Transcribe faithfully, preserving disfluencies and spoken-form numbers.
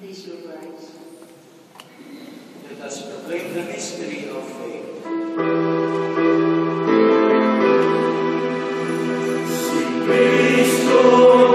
Please your rise. Let us proclaim the mystery of faith. Sin Christo